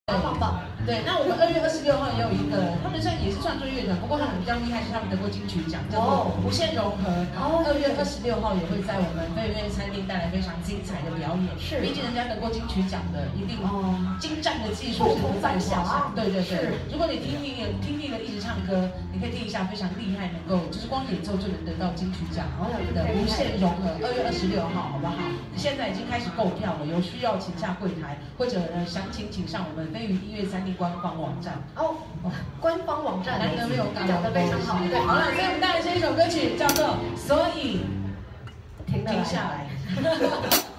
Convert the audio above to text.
棒棒。对，那我们2月26号也有一个，他们也是创作乐团，不过他们比较厉害，是他们得过金曲奖，叫做无限融合。2月26号也会在我们飞鱼餐厅带来非常精彩的表演。是，毕竟人家得过金曲奖的，一定精湛的技术是不在话下。对对对。如果你听腻了一直唱歌，你可以听一下非常厉害，能够就是光演奏就能得到金曲奖的无限融合。2月26号，好不好？现在已经开始购票了，有需要请下柜台，或者详情请上我们飞鱼音乐餐厅官方网站。 官方网站难得没有讲得非常好。对， 好了，所以我们带来这一首歌曲叫做《所以停下来》。